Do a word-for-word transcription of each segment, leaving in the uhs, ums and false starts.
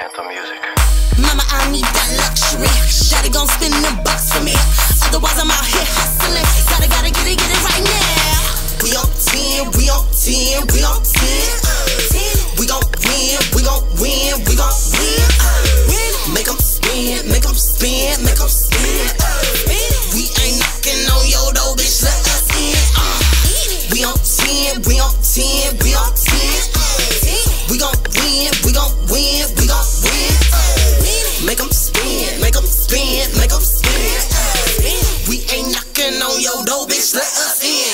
Anthem Music. Mama, I need that luxury. Daddy gon' spend them bucks for me. Otherwise, I'm out here hustling. Gotta, gotta get it, get it right now. We on ten, we on ten, we on ten. We gon' win, we gon' win, we gon' win. Make 'em spin, make 'em spin, make 'em spin. We ain't knocking on your door, bitch, let us in. Uh. We on ten, we on ten, we on ten. We gon' win, we gon' win, we gon' win. Make 'em spin, make 'em spin, make 'em spin. We ain't knocking on your door, bitch, let us in.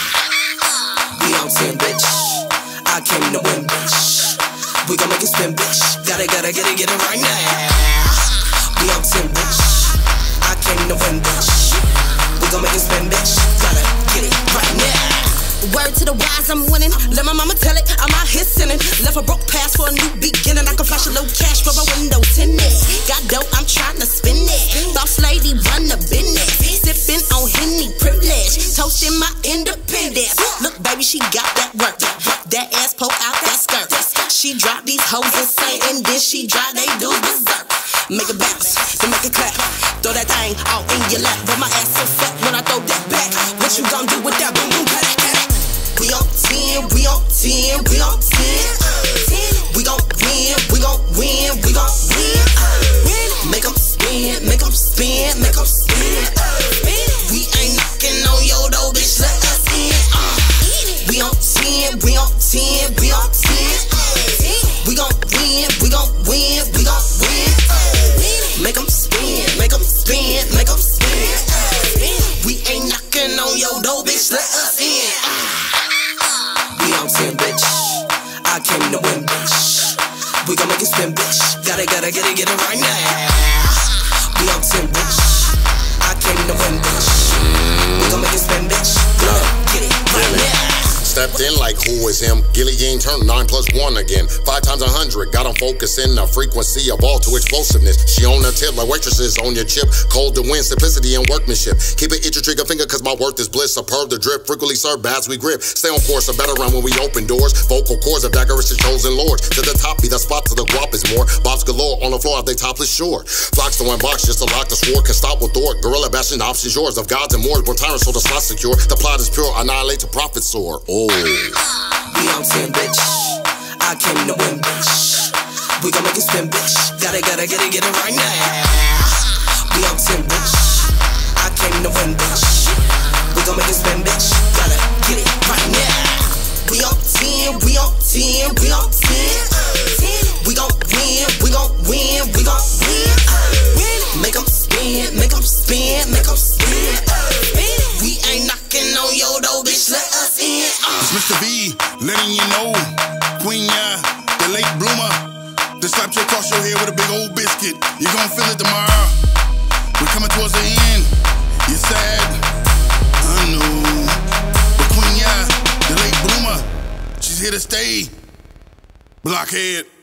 We on ten, bitch. I came to win, bitch. We gon' make it spin, bitch. Gotta, gotta get it, get it right now. We on ten, bitch. I came to win, bitch. We gon' make it spin, bitch. Gotta get it right now. Word to the wise, I'm winning. Let my mama tell it, I'm out here sinning. Left a broke pass for a new beginning. I can flash a little cash for my window tinted. Got dope, I'm trying to spin it. Boss lady, run the business. Sipping on Henny privilege. Toasting my independence. Look, baby, she got that work. That ass poke out that skirt. She drop these hoes insane, and then she drive they dudes berserk. Make it bounce, then make it clap. Throw that thing all in your lap. But my ass so fat when I throw that back. What you gon' do with that boom boom cat? We on ten, we on ten, we on ten. We gon' win, we gon' win, we gon' win. Make 'em spin, make 'em spin, make 'em spin. We ain't knocking on your door, bitch, let us in. Uh. We on ten, we on ten, we on ten. We gon' win, we gon' win, we gon' win. Make 'em spin, make 'em spin, make 'em spin. We ain't knocking on your door, bitch, let us in. We on ten, bitch. I came to win, bitch. We gon' make it spin, bitch. Gotta, gotta get it, get it right now. We on ten, bitch. I came to win, bitch. We gon' make it spin, bitch. Gotta get it right now. Stepped in like who is him? Gilly Gain turned nine plus one again. Five times a hundred, got him focusing the frequency of all to explosiveness. She on the tip like waitresses on your chip. Cold to win, simplicity and workmanship. Keep it itch your trigger finger cause my worth is bliss. Superb the drip, frequently served baths we grip. Stay on course, a better run when we open doors. Vocal cords of daggerish chosen lords. To the top be the spot to the guap is more. Bobs galore on the floor of they topless shore. Flocks to one box just to lock the sword. Can stop with Thor. Gorilla bashing options yours. Of gods and more, born tyrants so the slot secure. The plot is pure, annihilate to profit soar. Oh. We on ten, bitch. I came to win, bitch. We gon' make it spin, bitch. Gotta, gotta get it, get it right now. We on ten, bitch. I came to win, bitch. We gon' make it spin, bitch. Gotta get it right now. We on ten, we on ten, we on ten. We gon' win, we gon' win, we gon' win. Make 'em spin, make 'em spin, make 'em spin. We ain't knocking on your door, bitch, let us in. Uh. It's Mister V, letting you know, Queen Ya, the late bloomer. The slap you across your head with a big old biscuit. You're gonna feel it tomorrow. We're coming towards the end. You're sad, I know. But Queen Ya, the late bloomer, she's here to stay. Blockhead.